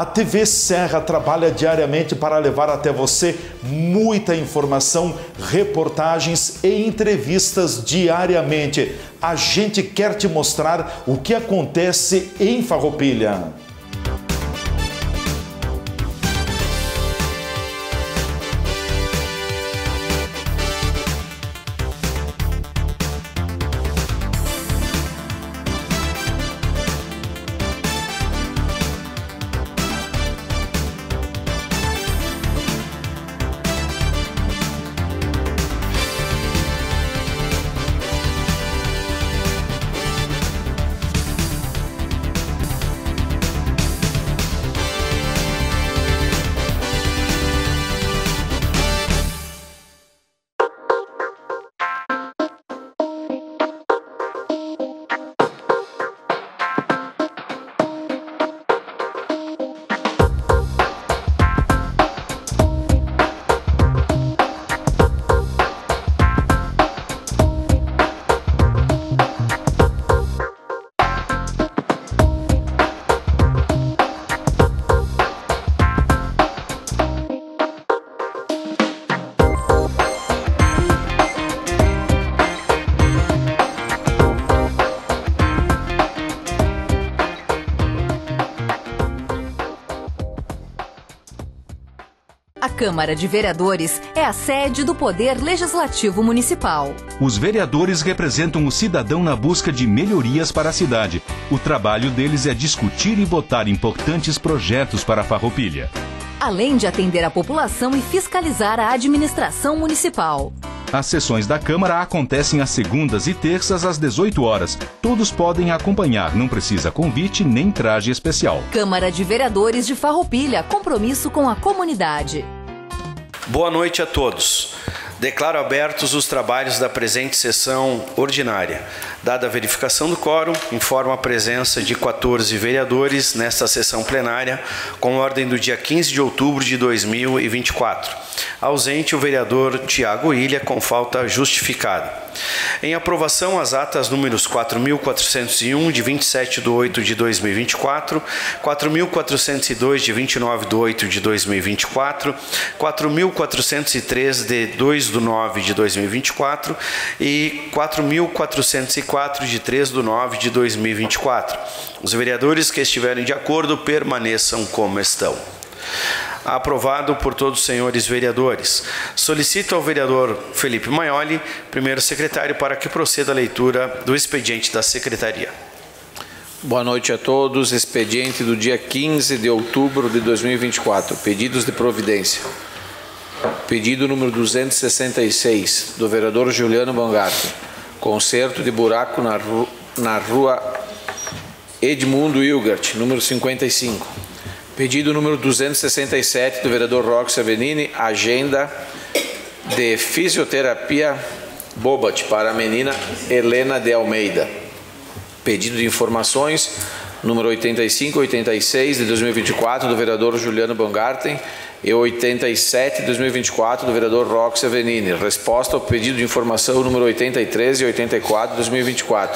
A TV Serra trabalha diariamente para levar até você muita informação, reportagens e entrevistas diariamente. A gente quer te mostrar o que acontece em Farroupilha. A Câmara de Vereadores é a sede do Poder Legislativo Municipal. Os vereadores representam o cidadão na busca de melhorias para a cidade. O trabalho deles é discutir e votar importantes projetos para a Farroupilha. Além de atender a população e fiscalizar a administração municipal. As sessões da Câmara acontecem às segundas e terças às 18 horas. Todos podem acompanhar, não precisa convite nem traje especial. Câmara de Vereadores de Farroupilha, compromisso com a comunidade. Boa noite a todos. Declaro abertos os trabalhos da presente sessão ordinária. Dada a verificação do quórum, informo a presença de 14 vereadores nesta sessão plenária, com ordem do dia 15 de outubro de 2024. Ausente o vereador Tiago Ilha, com falta justificada. Em aprovação, as atas números 4.401, de 27/8 de 2024, 4.402, de 29/8 de 2024, 4.403, de 2/9 de 2024 e 4.404, de 3/9 de 2024. Os vereadores que estiverem de acordo permaneçam como estão. Aprovado por todos os senhores vereadores. Solicito ao vereador Felipe Maioli, primeiro secretário, para que proceda a leitura do expediente da secretaria. Boa noite a todos. Expediente do dia 15 de outubro de 2024. Pedidos de providência. Pedido número 266, do vereador Juliano Baumgarten. Conserto de buraco na rua Edmundo Hilgert, número 55. Pedido número 267, do vereador Roque Savenini, agenda de fisioterapia Bobat para a menina Helena de Almeida. Pedido de informações número 85 e 86 de 2024, do vereador Juliano Baumgarten, e 87 de 2024, do vereador Roque Savenini. Resposta ao pedido de informação número 83 e 84 de 2024.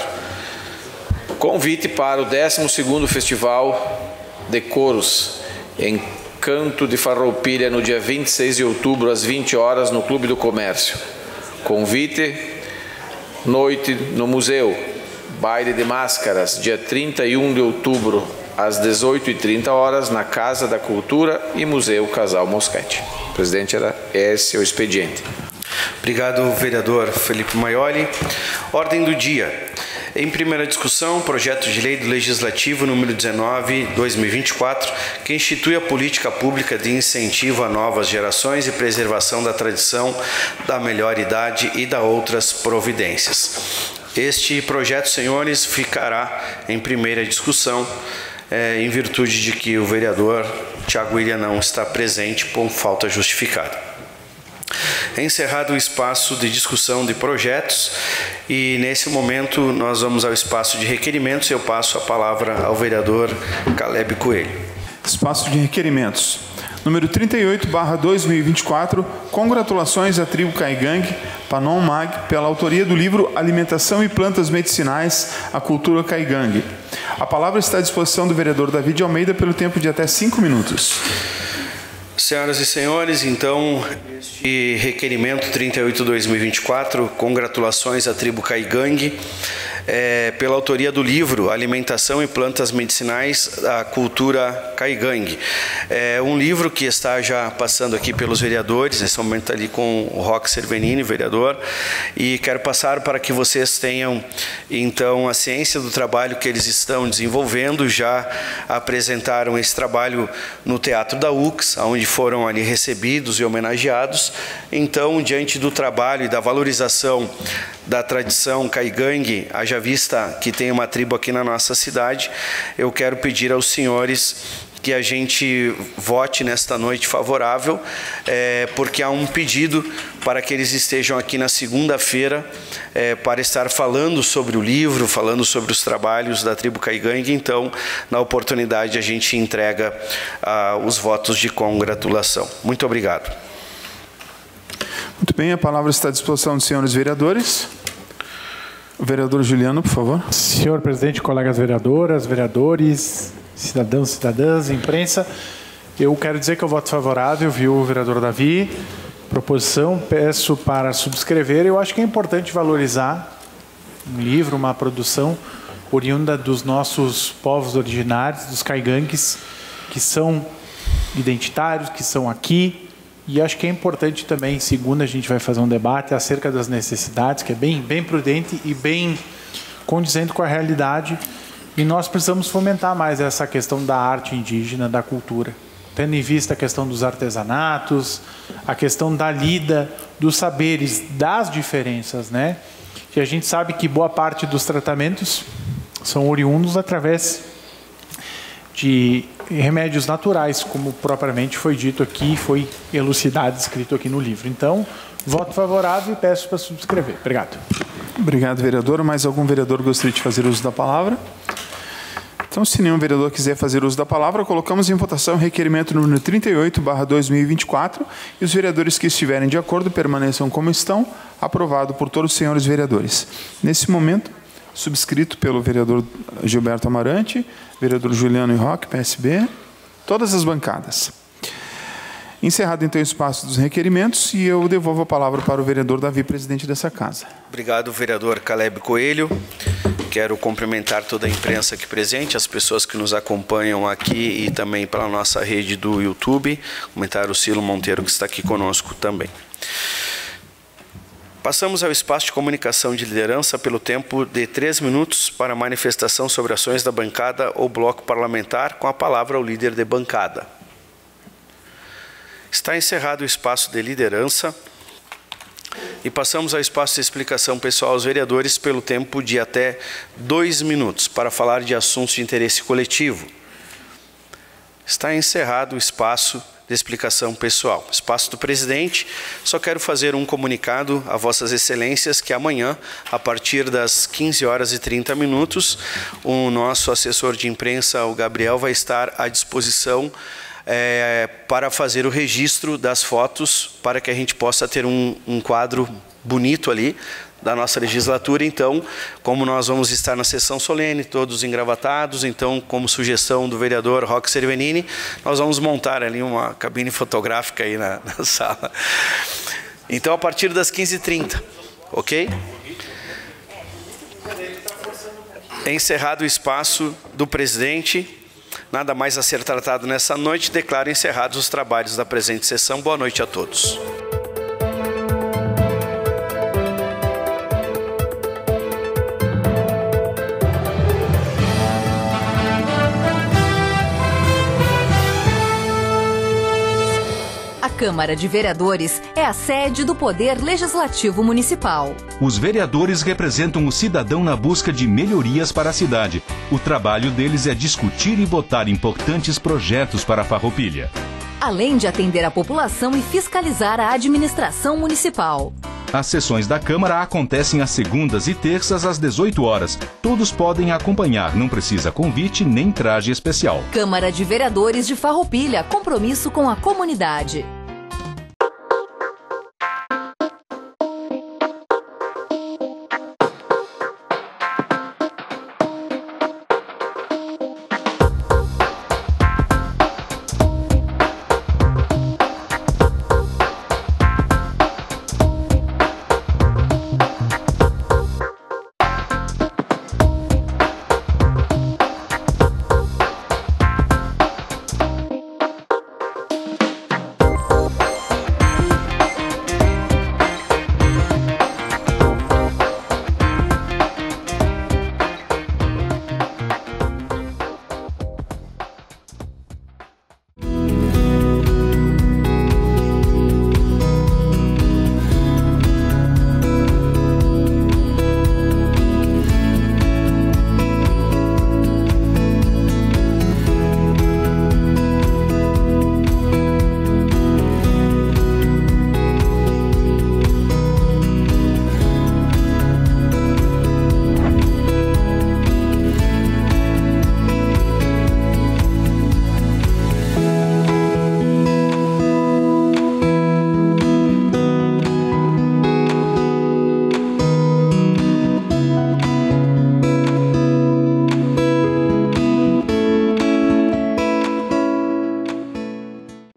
Convite para o 12º Festival de Coros Encanto de Farroupilha no dia 26 de outubro às 20 horas no Clube do Comércio. Convite, noite no museu, baile de máscaras, dia 31 de outubro às 18h30 horas na Casa da Cultura e Museu Casal Mosquete. Presidente, era esse o expediente. Obrigado, vereador Felipe Maioli. Ordem do dia. Em primeira discussão, projeto de lei do Legislativo número 19/2024, que institui a política pública de incentivo a novas gerações e preservação da tradição, da melhor idade e da outras providências. Este projeto, senhores, ficará em primeira discussão, em virtude de que o vereador Tiago Ilha não está presente por falta justificada. Encerrado o espaço de discussão de projetos e, nesse momento, nós vamos ao espaço de requerimentos. Eu passo a palavra ao vereador Caleb Coelho. Espaço de requerimentos. número 38/2024, congratulações à tribo Caigangue, Panon Mag, pela autoria do livro Alimentação e Plantas Medicinais, a Cultura Caigangue. A palavra está à disposição do vereador Davi de Almeida pelo tempo de até 5 minutos. Senhoras e senhores, então, este requerimento 38/2024, congratulações à tribo Caigangue, pela autoria do livro Alimentação e Plantas Medicinais, a Cultura Caigangue. É um livro que está já passando aqui pelos vereadores, nesse momento ali com o Roque Cervenini, vereador, e quero passar para que vocês tenham, então, a ciência do trabalho que eles estão desenvolvendo. Já apresentaram esse trabalho no Teatro da UX, onde foram ali recebidos e homenageados. Então, diante do trabalho e da valorização da tradição Caigangue, haja vista que tem uma tribo aqui na nossa cidade, eu quero pedir aos senhores que a gente vote nesta noite favorável, porque há um pedido para que eles estejam aqui na segunda-feira para estar falando sobre o livro, falando sobre os trabalhos da tribo Caigangue. Então, na oportunidade, a gente entrega os votos de congratulação. Muito obrigado. Muito bem, a palavra está à disposição dos senhores vereadores. O vereador Juliano, por favor. Senhor presidente, colegas vereadoras, vereadores, cidadãos, cidadãs, imprensa, eu quero dizer que eu voto favorável, viu, vereador Davi? Proposição, peço para subscrever. Eu acho que é importante valorizar um livro, uma produção oriunda dos nossos povos originários, dos caigangues, que são identitários, que são aqui. E acho que é importante também, segunda, a gente vai fazer um debate acerca das necessidades, que é bem prudente e bem condizente com a realidade. E nós precisamos fomentar mais essa questão da arte indígena, da cultura, tendo em vista a questão dos artesanatos, a questão da lida, dos saberes, das diferenças, né? E a gente sabe que boa parte dos tratamentos são oriundos através de remédios naturais, como propriamente foi dito aqui, foi elucidado, escrito aqui no livro. Então, voto favorável e peço para subscrever. Obrigado. Obrigado, vereador. Mais algum vereador gostaria de fazer uso da palavra? Então, se nenhum vereador quiser fazer uso da palavra, colocamos em votação o requerimento número 38/2024 e os vereadores que estiverem de acordo permaneçam como estão. Aprovado por todos os senhores vereadores. Nesse momento, subscrito pelo vereador Gilberto Amarante, vereador Juliano e Roque, PSB, todas as bancadas. Encerrado, então, o espaço dos requerimentos, e eu devolvo a palavra para o vereador Davi, presidente dessa casa. Obrigado, vereador Caleb Coelho. Quero cumprimentar toda a imprensa aqui presente, as pessoas que nos acompanham aqui e também pela nossa rede do YouTube. Comentar o Cilo Monteiro, que está aqui conosco também. Passamos ao espaço de comunicação de liderança pelo tempo de 3 minutos para manifestação sobre ações da bancada ou bloco parlamentar, com a palavra ao líder de bancada. Está encerrado o espaço de liderança e passamos ao espaço de explicação pessoal aos vereadores pelo tempo de até 2 minutos para falar de assuntos de interesse coletivo. Está encerrado o espaço de explicação pessoal. Espaço do presidente, só quero fazer um comunicado a vossas excelências que amanhã, a partir das 15h30, o nosso assessor de imprensa, o Gabriel, vai estar à disposição para fazer o registro das fotos, para que a gente possa ter um quadro bonito ali da nossa legislatura. Então, como nós vamos estar na sessão solene, todos engravatados, então, como sugestão do vereador Roque Cervenini, nós vamos montar ali uma cabine fotográfica aí na sala. Então, a partir das 15h30, ok? Encerrado o espaço do presidente, nada mais a ser tratado nessa noite, declaro encerrados os trabalhos da presente sessão. Boa noite a todos. A Câmara de Vereadores é a sede do Poder Legislativo Municipal. Os vereadores representam o cidadão na busca de melhorias para a cidade. O trabalho deles é discutir e votar importantes projetos para a Farroupilha. Além de atender a população e fiscalizar a administração municipal. As sessões da Câmara acontecem às segundas e terças às 18 horas. Todos podem acompanhar, não precisa convite nem traje especial. Câmara de Vereadores de Farroupilha, compromisso com a comunidade.